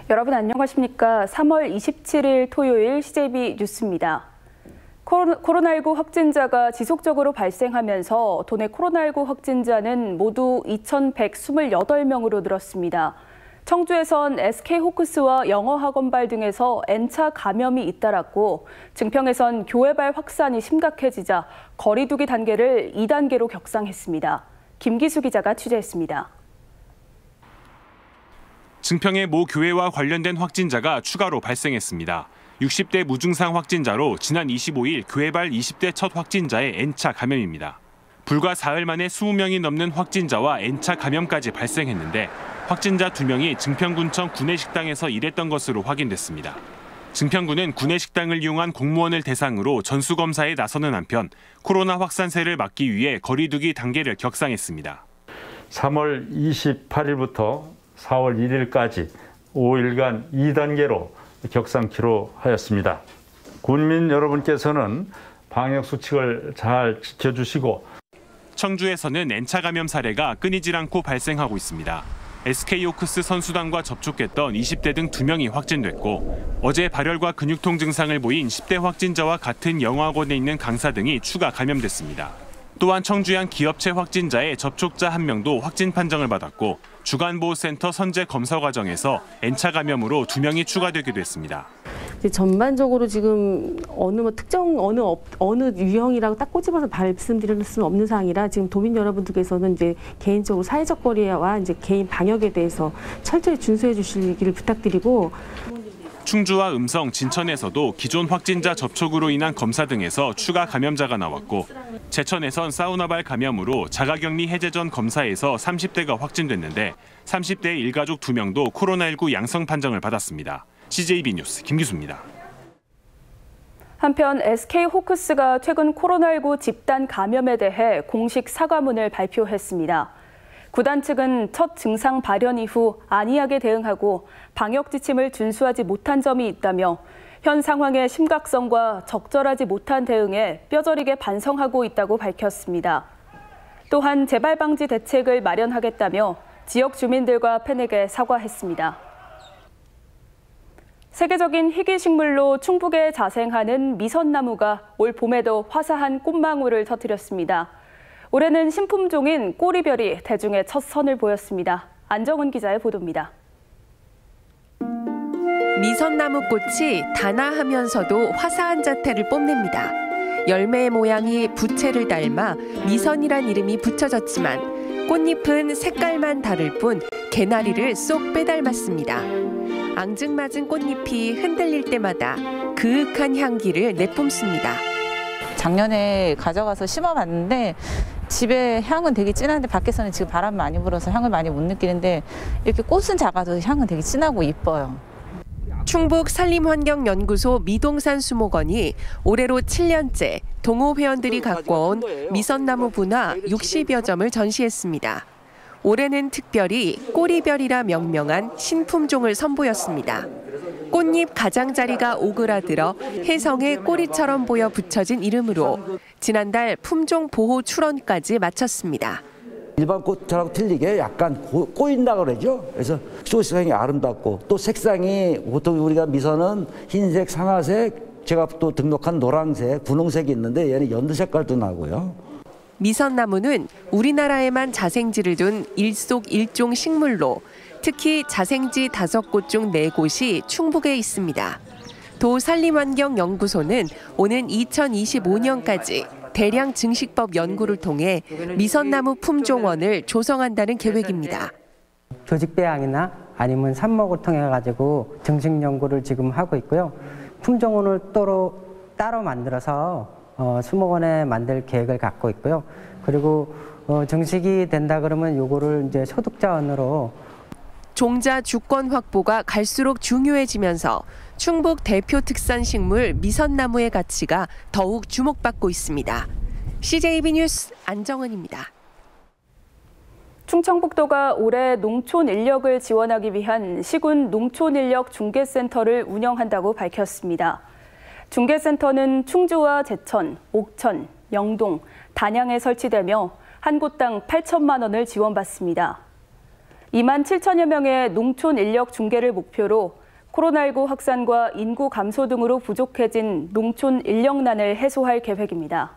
여러분 안녕하십니까? 3월 27일 토요일 CJB 뉴스입니다. 코로나19 확진자가 지속적으로 발생하면서 도내 코로나19 확진자는 모두 2,128명으로 늘었습니다. 청주에선 SK호크스와 영어학원발 등에서 N차 감염이 잇따랐고 증평에선 교회발 확산이 심각해지자 거리두기 단계를 2단계로 격상했습니다. 김기수 기자가 취재했습니다. 증평의 모 교회와 관련된 확진자가 추가로 발생했습니다. 60대 무증상 확진자로 지난 25일 교회발 20대 첫 확진자의 N차 감염입니다. 불과 사흘 만에 20명이 넘는 확진자와 N차 감염까지 발생했는데 확진자 2명이 증평군청 구내식당에서 일했던 것으로 확인됐습니다. 증평군은 구내식당을 이용한 공무원을 대상으로 전수검사에 나서는 한편 코로나 확산세를 막기 위해 거리두기 단계를 격상했습니다. 3월 28일부터 4월 1일까지 5일간 2단계로 격상키로 하였습니다. 국민 여러분께서는 방역 수칙을 잘 지켜주시고 청주에서는 N차 감염 사례가 끊이질 않고 발생하고 있습니다. SK호크스 선수단과 접촉했던 20대 등 2명이 확진됐고 어제 발열과 근육통 증상을 보인 10대 확진자와 같은 영어학원에 있는 강사 등이 추가 감염됐습니다. 또한 청주의 한 기업체 확진자의 접촉자 1명도 확진 판정을 받았고 주간보호센터 선제 검사 과정에서 N차 감염으로 2명이 추가되기도 했습니다. 전반적으로 지금 특정 어느 유형이라고 딱 꼬집어서 말씀드릴 수는 없는 사항이라 지금 도민 여러분들께서는 이제 개인적으로 사회적 거리와 이제 개인 방역에 대해서 철저히 준수해 주시기를 부탁드리고. 충주와 음성, 진천에서도 기존 확진자 접촉으로 인한 검사 등에서 추가 감염자가 나왔고 제천에선 사우나발 감염으로 자가격리 해제 전 검사에서 30대가 확진됐는데 30대 일가족 2명도 코로나19 양성 판정을 받았습니다. CJB 뉴스 김기수입니다. 한편 SK호크스가 최근 코로나19 집단 감염에 대해 공식 사과문을 발표했습니다. 구단 측은 첫 증상 발현 이후 안이하게 대응하고 방역 지침을 준수하지 못한 점이 있다며 현 상황의 심각성과 적절하지 못한 대응에 뼈저리게 반성하고 있다고 밝혔습니다. 또한 재발 방지 대책을 마련하겠다며 지역 주민들과 팬에게 사과했습니다. 세계적인 희귀식물로 충북에 자생하는 미선나무가 올 봄에도 화사한 꽃망울을 터뜨렸습니다. 올해는 신품종인 꼬리별이 대중의 첫 선을 보였습니다. 안정은 기자의 보도입니다. 미선나무 꽃이 단아하면서도 화사한 자태를 뽐냅니다. 열매의 모양이 부채를 닮아 미선이란 이름이 붙여졌지만 꽃잎은 색깔만 다를 뿐 개나리를 쏙 빼닮았습니다. 앙증맞은 꽃잎이 흔들릴 때마다 그윽한 향기를 내뿜습니다. 작년에 가져가서 심어봤는데 집에 향은 되게 진한데 밖에서는 지금 바람 많이 불어서 향을 많이 못 느끼는데 이렇게 꽃은 작아도 향은 되게 진하고 이뻐요. 충북 산림환경연구소 미동산 수목원이 올해로 7년째 동호 회원들이 갖고 온 미선나무 분화 60여 점을 전시했습니다. 올해는 특별히 꼬리별이라 명명한 신품종을 선보였습니다. 꽃잎 가장자리가 오그라들어 혜성의 꼬리처럼 보여 붙여진 이름으로 지난달 품종 보호 출원까지 마쳤습니다. 일반 꽃하고 틀리게 약간 꼬인다 그러죠. 그래서 색상이 아름답고 또 색상이 보통 우리가 미선은 흰색, 상아색, 제가 또 등록한 노란색, 분홍색이 있는데 얘는 연두 색깔도 나고요. 미선나무는 우리나라에만 자생지를 둔 일속일종 식물로 특히 자생지 5곳 중 4곳이 충북에 있습니다. 도산림환경연구소는 오는 2025년까지 대량 증식법 연구를 통해 미선나무 품종원을 조성한다는 계획입니다. 조직 배양이나 아니면 삽목을 통해 가지고 증식 연구를 지금 하고 있고요. 품종원을 따로 만들어서 수목원에 만들 계획을 갖고 있고요. 그리고 증식이 된다 그러면 요거를 이제 소득자원으로 종자 주권 확보가 갈수록 중요해지면서 충북 대표 특산 식물 미선나무의 가치가 더욱 주목받고 있습니다. CJB 뉴스 안정은입니다. 충청북도가 올해 농촌 인력을 지원하기 위한 시군 농촌 인력 중개센터를 운영한다고 밝혔습니다. 중개센터는 충주와 제천, 옥천, 영동, 단양에 설치되며 한 곳당 8천만 원을 지원받습니다. 2만 7천여 명의 농촌 인력 중개를 목표로 코로나19 확산과 인구 감소 등으로 부족해진 농촌 인력난을 해소할 계획입니다.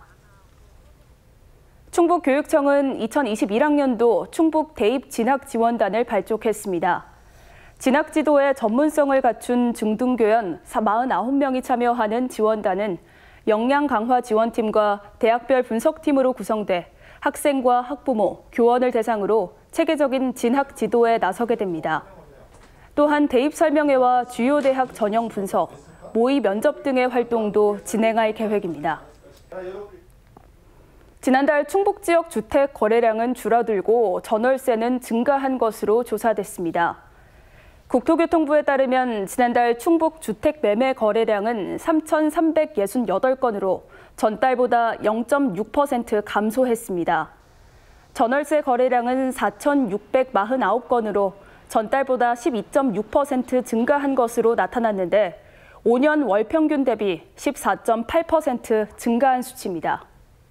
충북교육청은 2021학년도 충북 대입 진학지원단을 발족했습니다. 진학지도에 전문성을 갖춘 중등교연 49명이 참여하는 지원단은 역량 강화 지원팀과 대학별 분석팀으로 구성돼 학생과 학부모, 교원을 대상으로 체계적인 진학 지도에 나서게 됩니다. 또한 대입 설명회와 주요 대학 전형 분석, 모의 면접 등의 활동도 진행할 계획입니다. 지난달 충북 지역 주택 거래량은 줄어들고 전월세는 증가한 것으로 조사됐습니다. 국토교통부에 따르면 지난달 충북 주택 매매 거래량은 3,368건으로 전달보다 0.6% 감소했습니다. 전월세 거래량은 4,649건으로 전달보다 12.6% 증가한 것으로 나타났는데 5년 월 평균 대비 14.8% 증가한 수치입니다.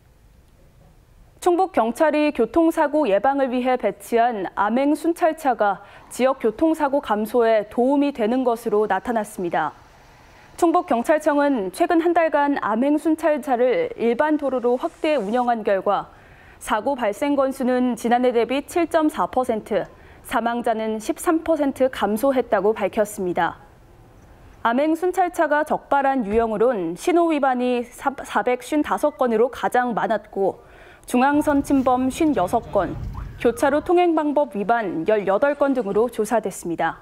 충북경찰이 교통사고 예방을 위해 배치한 암행 순찰차가 지역 교통사고 감소에 도움이 되는 것으로 나타났습니다. 충북경찰청은 최근 한 달간 암행 순찰차를 일반 도로로 확대 운영한 결과 사고 발생 건수는 지난해 대비 7.4%, 사망자는 13% 감소했다고 밝혔습니다. 암행 순찰차가 적발한 유형으론 신호 위반이 455건으로 가장 많았고 중앙선 침범 56건, 교차로 통행 방법 위반 18건 등으로 조사됐습니다.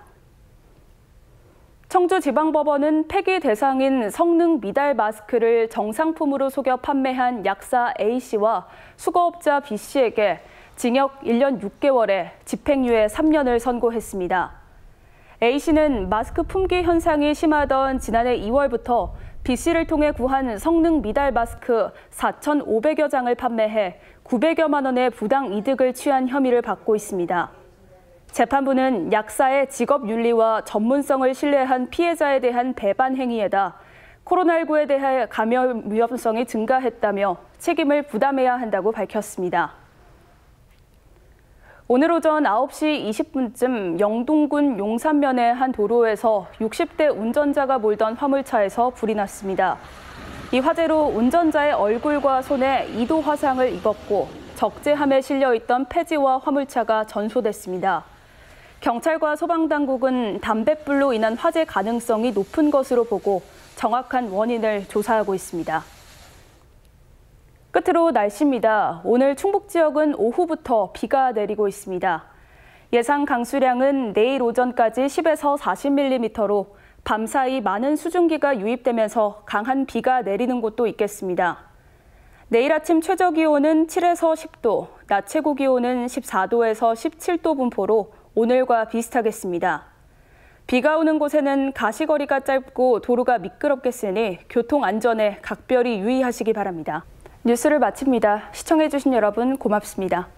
청주지방법원은 폐기 대상인 성능 미달 마스크를 정상품으로 속여 판매한 약사 A씨와 수거업자 B씨에게 징역 1년 6개월에 집행유예 3년을 선고했습니다. A씨는 마스크 품귀 현상이 심하던 지난해 2월부터 B씨를 통해 구한 성능 미달 마스크 4,500여 장을 판매해 900여만 원의 부당 이득을 취한 혐의를 받고 있습니다. 재판부는 약사의 직업 윤리와 전문성을 신뢰한 피해자에 대한 배반 행위에다 코로나19에 대해 감염 위험성이 증가했다며 책임을 부담해야 한다고 밝혔습니다. 오늘 오전 9시 20분쯤 영동군 용산면의 한 도로에서 60대 운전자가 몰던 화물차에서 불이 났습니다. 이 화재로 운전자의 얼굴과 손에 2도 화상을 입었고 적재함에 실려있던 폐지와 화물차가 전소됐습니다. 경찰과 소방당국은 담뱃불로 인한 화재 가능성이 높은 것으로 보고 정확한 원인을 조사하고 있습니다. 끝으로 날씨입니다. 오늘 충북 지역은 오후부터 비가 내리고 있습니다. 예상 강수량은 내일 오전까지 10에서 40mm로 밤사이 많은 수증기가 유입되면서 강한 비가 내리는 곳도 있겠습니다. 내일 아침 최저 기온은 7에서 10도, 낮 최고 기온은 14도에서 17도 분포로 오늘과 비슷하겠습니다. 비가 오는 곳에는 가시거리가 짧고 도로가 미끄럽겠으니 교통 안전에 각별히 유의하시기 바랍니다. 뉴스를 마칩니다. 시청해주신 여러분 고맙습니다.